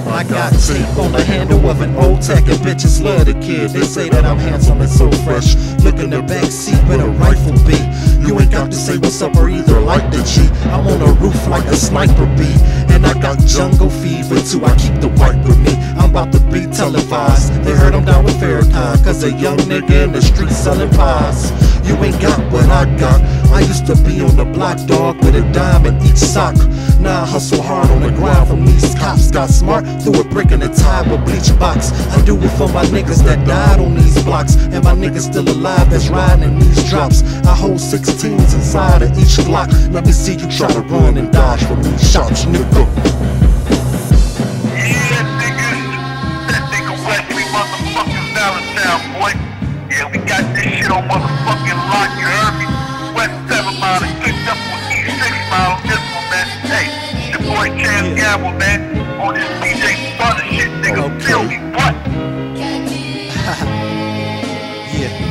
I got tape on the handle of an old tech, and bitches love the kid. They say that I'm handsome and so fresh. Look in the back seat where the rifle be. You ain't got to say what's up or either like the G. I'm on the roof like a sniper bee, and I got jungle fever too. I keep the white with me. I'm about to be televised. They heard I'm down with Farrakhan, cause a young nigga in the street selling pies. You ain't got what I got. I used to be on the block, dog, with a dime in each sock. Now I hustle hard on the ground from these cops. Got smart, threw a brick in the tire with bleach box. I do it for my niggas that died on these blocks, and my niggas still alive that's riding in these drops. I hold 16s inside of each block. Let me see you try to run and dodge from these shots, nigga. Yeah, nigga. That nigga Wesley motherfuckers Allentown, boy. Yeah, we got this shit on motherfucking lock, you heard me? West 7 Mile is picked up on East 6 Mile on this one, man. Hey, your boy Chance Gamble, man. On this DJ Thunder shit, nigga. Okay. Feel me, what? Yeah.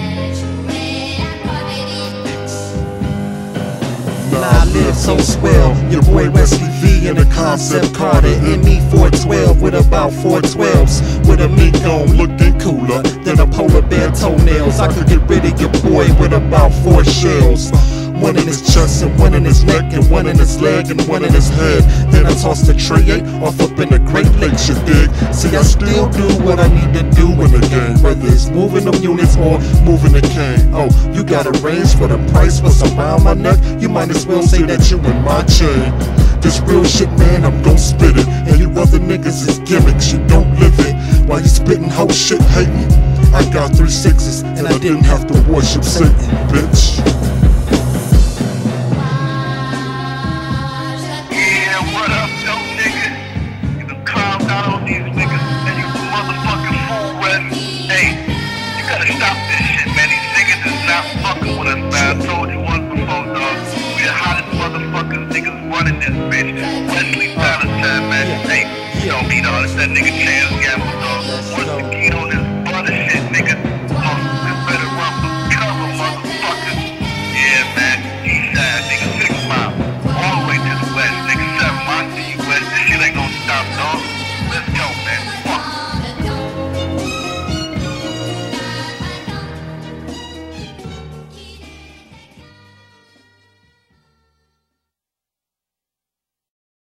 Now I live so swell. Your boy Wesley V in a concept car, the ME 412 with about 412s, with a mink on looking cooler than a polar bear toenails. I could get rid of your boy with about 4 shells. One in his chest and one in his neck and one in his leg and one in his head. Then I toss the tray 8 off up in the Great Lakes, you dig? See, I still do what I need to do in the game, whether it's moving them units or moving the cane. Oh, you got a range for the price what's around my neck? You might as well say that you in my chain. This real shit, man, I'm gon' spit it. And you other niggas is gimmicks, you don't live it. While you spitting whole shit hating, I got 3 6s and I didn't have to worship Satan, bitch. Fucking with us, man. I told you once before, dog. We the hottest motherfuckers niggas running this bitch. Wesley Valentine, man. Hey, you don't be the honest, that nigga Chance Gamble, dog. Once the key don't